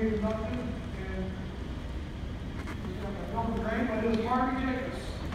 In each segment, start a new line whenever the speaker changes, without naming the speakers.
be inducted, and he's got a double grade, but it is Harvey Jacobs.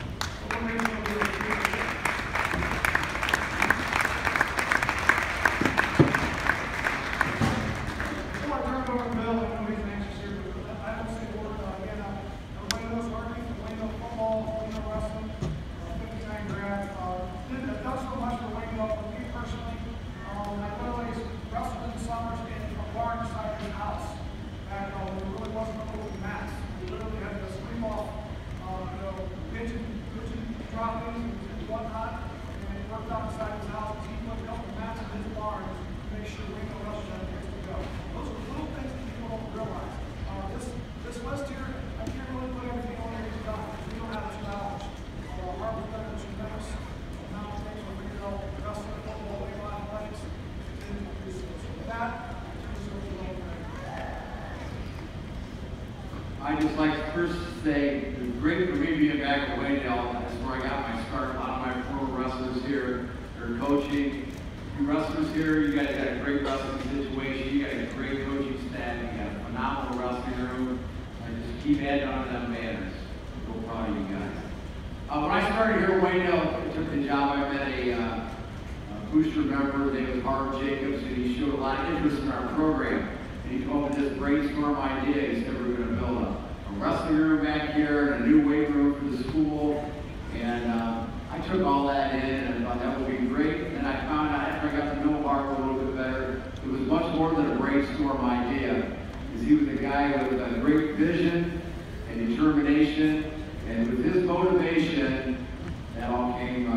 I'd just like to first say it was great for me being back at Waynedale. That's where I got my start. A lot of my former wrestlers here are coaching. You wrestlers here, you guys got a great wrestling situation. You got a great coaching staff. You got a phenomenal wrestling room. And just keep adding on to them banners. I'm so proud of you guys. When I started here at Waynedale, I took the job. I met a booster member. His name was Harv Jacobs, and he showed a lot of interest in our program. And he came up with this brainstorm idea. He said we were going to build a wrestling room back here and a new weight room for the school. And I took all that in and I thought that would be great. And I found out after I got to know Harv a little bit better, it was much more than a brainstorm idea. Because he was a guy with a great vision and determination. And with his motivation, that all came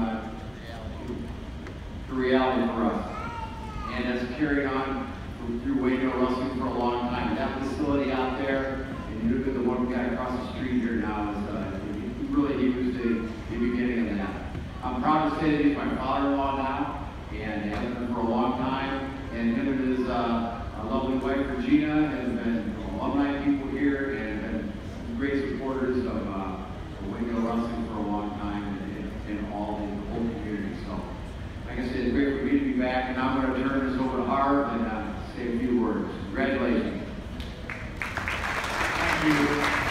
to reality for us. And that's carried on through Waynedale Wrestling for a long time. That facility out there, and you look at the one we got across the street here now, he was the beginning of that. I'm proud to say that he's my father-in-law now, and has been for a long time. And him and his lovely wife Regina have been alumni people here and have been great supporters of Waynedale Wrestling for a long time and all the whole community. So, like I said, it's great for me to be back, and I'm going to turn this over to Harv and say a few words. Congratulations.
Thank you.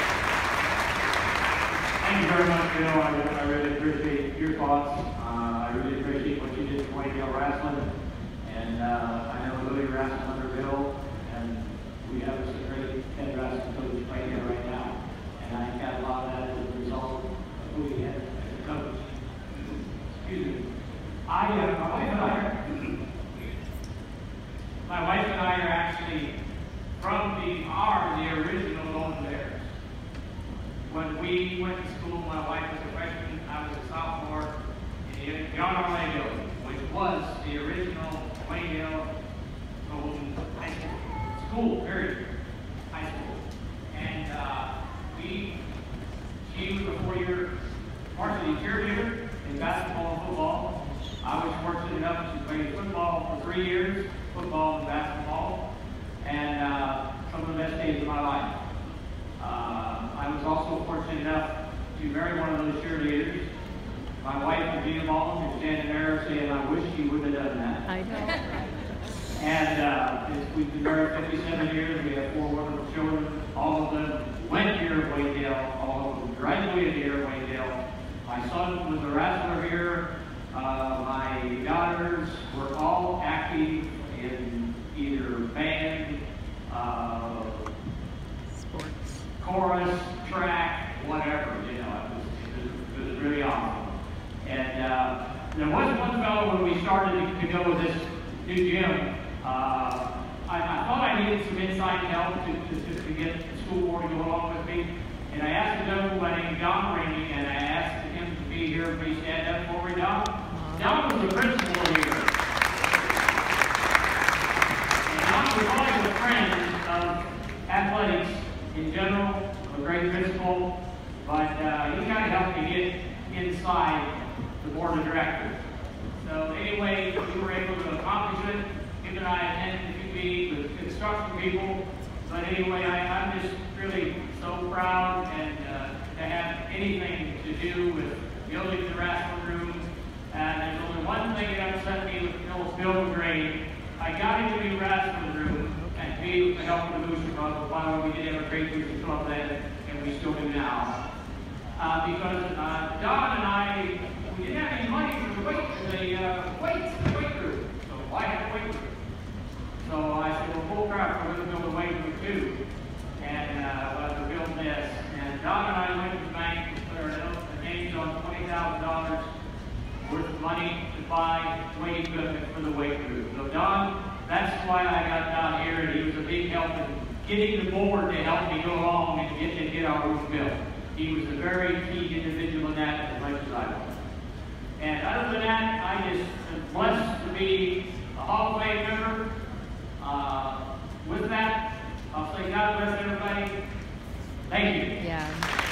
Thank you very much, Bill. I really appreciate your thoughts. I really appreciate what you did for Waynedale Wrestling. And I know Louis wrestles under Bill, and we have a great head wrestling coach right here right now. And I got a lot of that as a result of who we had as a coach. Excuse me. My wife and I are actually from the original Golden Bears. When we went to school, my wife was a freshman, I was a sophomore in the Honor Waynedale, which was the original Waynedale Golden High School, period, high school. And she was a 4-year varsity cheerleader in basketball and football. I was fortunate enough to play football for 3 years, football and basketball, and some of the best days of my life. I was also fortunate enough to marry one of those cheerleaders. My wife, Regina Baldwin, is standing there saying, I wish she would have done that. I know. And we've been married 57 years. We have 4 wonderful children. All of them went here at Waynedale. All of them graduated here at Waynedale. My son was a wrestler here. My daughters were all active in either band, sports, chorus, track, whatever. You know, it was really awesome. And there was one fellow when we started to go with this new gym. I thought I needed some inside help to get the school board to go along with me. And I asked a gentleman by the name of Don Rainey, and I asked him to be here. Please stand up for me, Don. Don was the principal here. And Don was always a friend of athletics in general, a great principal, but he kind of helped me get inside the board of directors. So anyway, we were able to accomplish it. Him and I attended QB with construction people. But anyway, I'm just really so proud and to have anything to do with building the wrestling room. And there's only one thing that upset me with Phil's building grade. I got into the wrestling room and be with the help of the Booster Brothers while great with the club then, and we still do now. Because Don and I, we didn't have any money for the weight room. So why have a weight room? So I said, well, bull crap, we're going to build a weight room too. And we're building this. And Don and I went to the bank and put our names on $20,000 worth of money to buy weight equipment for the weight room. So Don, that's why I got down here, and he was a big help in getting the board to help me go along and get our roof built. He was a very key individual in that, as much as I was. And other than that, I just am blessed to be a Hall of Fame member. With that, I'll say God bless everybody. Thank you.
Yeah.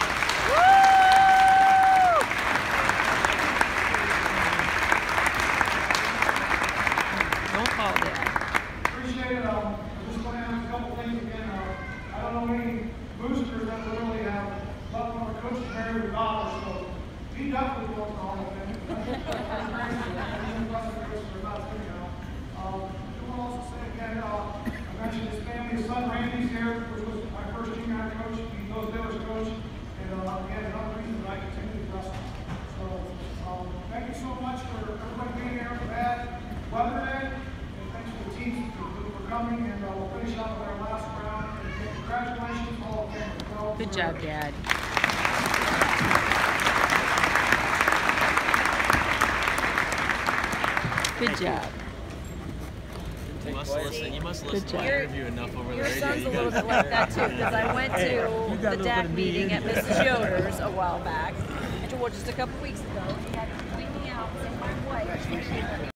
Don't fall down.
Appreciate it. I just want to ask a couple things again. I don't know any boosters that would really have love from our coach Barry Regardless, so he definitely built the Hall of Fame. I want to also say again, I mentioned his family, his son Randy's here, which was my first junior high coach. He knows Baylor's coach, and again, another reason that I continue to wrestle. So thank you so much for everybody being here for that weather day, and thanks for the teams for coming, and we'll finish out with our last round. And congratulations, Hall of Fame.
Good job, Dad. Good job.
You must listen to my
Your-
interview enough over the
Your
radio.
son's a
You
little
guys-
bit like that too, because I went to
You got a
the
little bit
DAC
of me
meeting
in
at
you.
Mrs. Yoder's a while back, and well, just a couple weeks ago, he had to point me out and say, my wife,